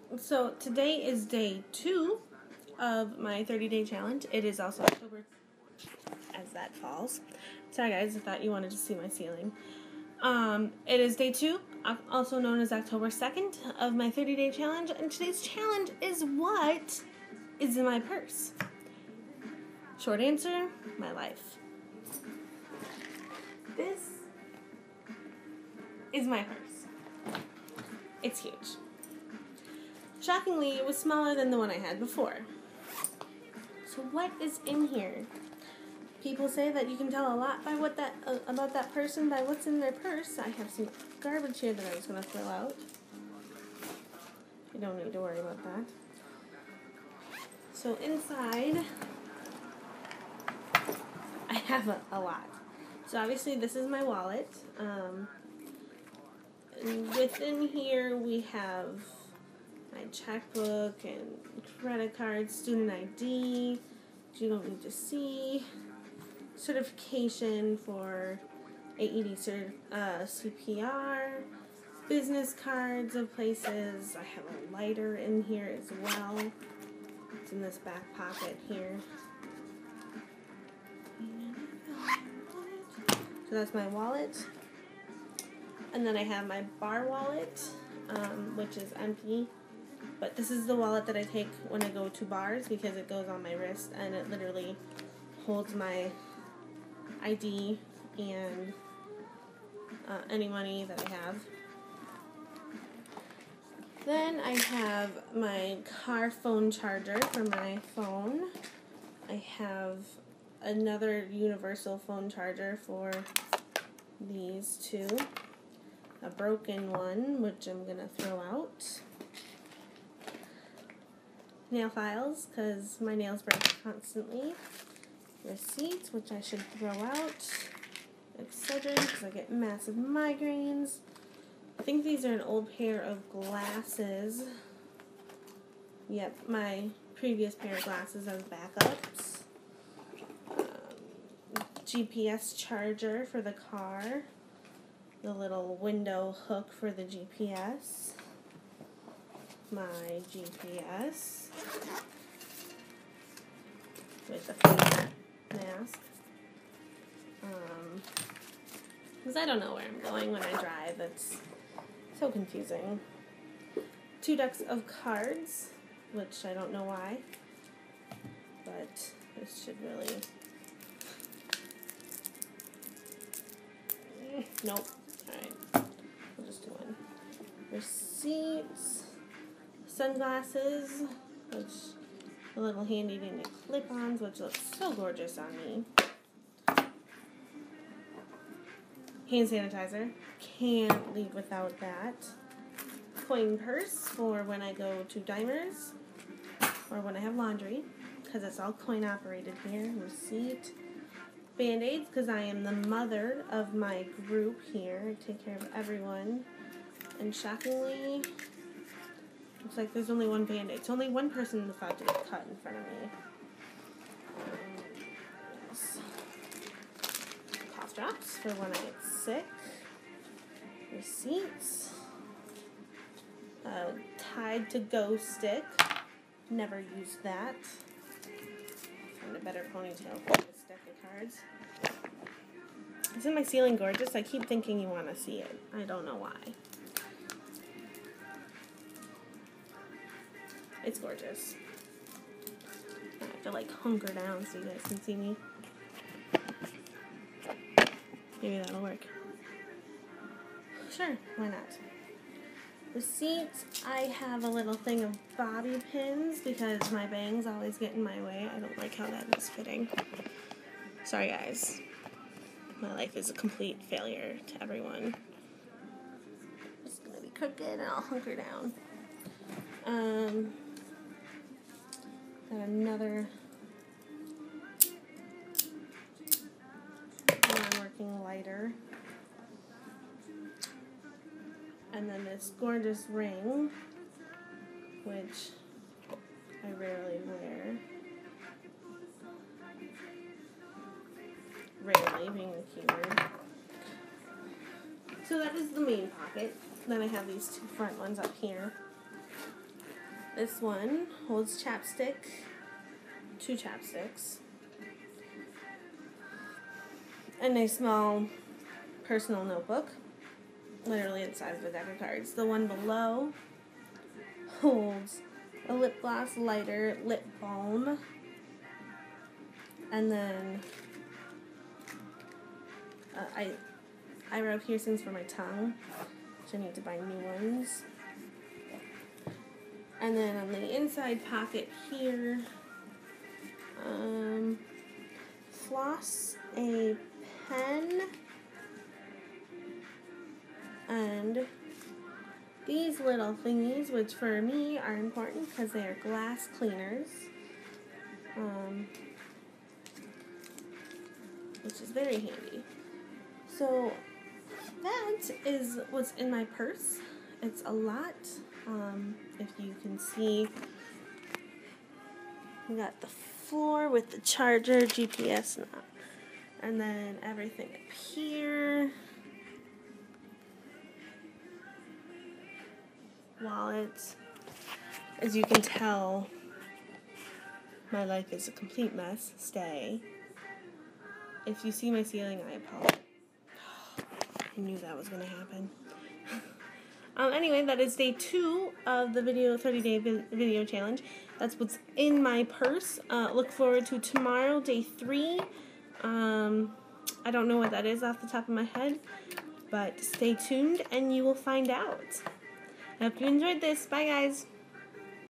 So today is day 2 of my 30-day challenge. It is also October as that falls. Sorry guys, I thought you wanted to see my ceiling. It is day 2, also known as October 2nd of my 30-day challenge. And today's challenge is what is in my purse? Short answer, my life. This is my purse. It's huge. Shockingly, it was smaller than the one I had before. So what is in here? People say that you can tell a lot by about that person by what's in their purse. I have some garbage here that I was going to throw out. You don't need to worry about that. So inside, I have a lot. So obviously this is my wallet. And within here we have my checkbook and credit card, student ID, which you don't need to see, certification for AED CPR, business cards of places. I have a lighter in here as well. It's in this back pocket here. So that's my wallet. And then I have my bar wallet, which is empty. But this is the wallet that I take when I go to bars because it goes on my wrist and it literally holds my ID and any money that I have. Then I have my car phone charger for my phone. I have another universal phone charger for these two. A broken one, which I'm going to throw out. Nail files, because my nails break constantly. Receipts, which I should throw out. Excedrin, because I get massive migraines. I think these are an old pair of glasses. Yep, my previous pair of glasses as backups. GPS charger for the car. The little window hook for the GPS. My GPS with the face mask. Because I don't know where I'm going when I drive. It's so confusing. 2 decks of cards, which I don't know why, but this should really... Nope. Alright. We'll just do one. Receipts. Sunglasses, which are a little handy to new clip-ons, which look so gorgeous on me. Hand sanitizer. Can't leave without that. Coin purse for when I go to diners or when I have laundry, because it's all coin operated here. Receipt. Band-aids, because I am the mother of my group here. I take care of everyone. And shockingly, looks like there's only one Band-aid. So only one person is about to get cut in front of me. Yes. Cough drops for when I get sick. Receipts. Tide to go stick. Never used that. Find a better ponytail for this deck of cards. Isn't my ceiling gorgeous? I keep thinking you want to see it. I don't know why. It's gorgeous. I have to like hunker down so you guys can see me. Maybe that'll work. Sure, why not? Receipts. I have a little thing of bobby pins because my bangs always get in my way. I don't like how that is fitting. Sorry guys. My life is a complete failure to everyone. It's gonna be crooked and I'll hunker down. Got another non-working lighter. And then this gorgeous ring, which I rarely wear. Rarely being a keyword. So that is the main pocket. Then I have these 2 front ones up here. This one holds chapstick, 2 chapsticks, and a small personal notebook, literally the size of a deck of cards. The one below holds a lip gloss, lighter, lip balm, and then eyebrow piercings for my tongue, which I need to buy new ones. And then on the inside pocket here, floss, a pen, and these little thingies, which for me are important because they are glass cleaners, which is very handy. So that is what's in my purse. It's a lot. If you can see, we got the floor with the charger, GPS, and then everything up here. Wallet. As you can tell, my life is a complete mess. Stay. If you see my ceiling, I apologize. I knew that was going to happen. Anyway, that is day 2 of the 30-day video challenge. That's what's in my purse. Look forward to tomorrow, day 3. I don't know what that is off the top of my head, but stay tuned and you will find out. I hope you enjoyed this. Bye, guys.